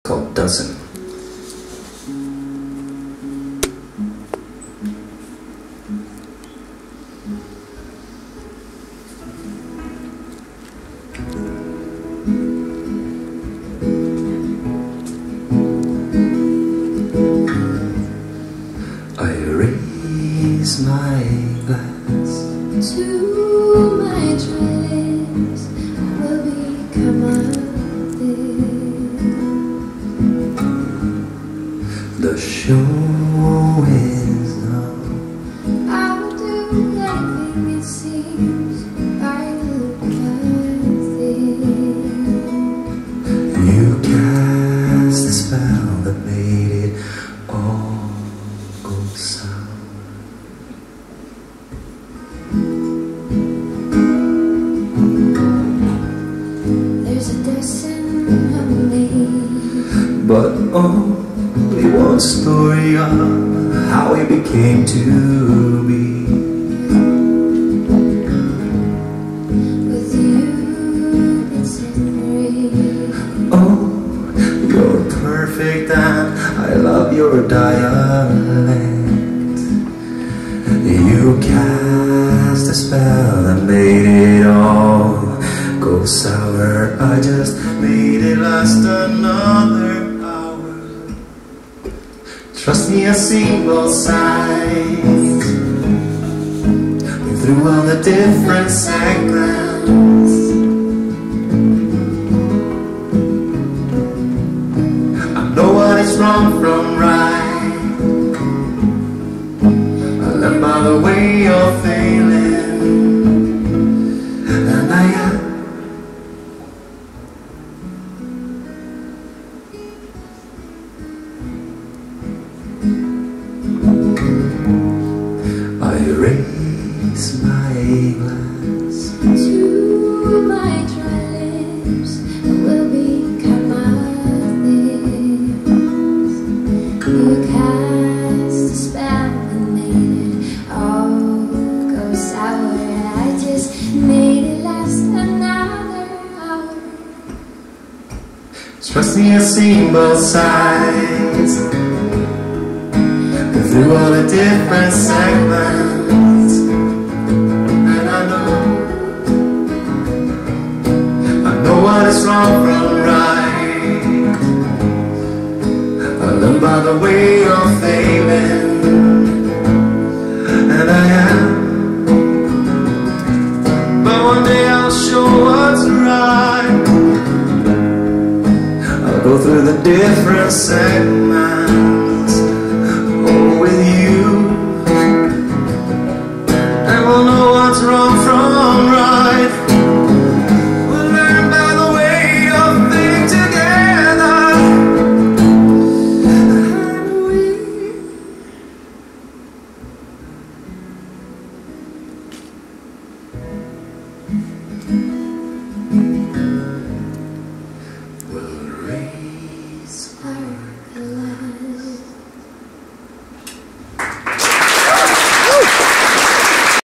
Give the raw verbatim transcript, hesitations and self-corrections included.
called Dozen. I raise my glass to my dreams. I will become a thing. The show is on. I'll do anything it seems. I look like You cast a spell that made it all go sour. there's a dozen of me. But only one story of how we became to be. With you, it's a three. Oh, you're perfect and I love your dialect. You cast a spell that made it all go sour. I just made it last another hour. Trust me, I've seen both sides. Been through all the different segments. I know what is wrong from right. I learned by the way you're failing. And I am. I raise my glass To my dry lips, I will become a things. You cast a spell and made it all go sour. I just made it last another hour. Trust me, I've seen both sides. Been through all the different segments. And I know, I know what is wrong from right. I learned by the way you're failing. And I am. But one day I'll show what's right. I'll go through the different segments, oh, with you, and we'll know what's wrong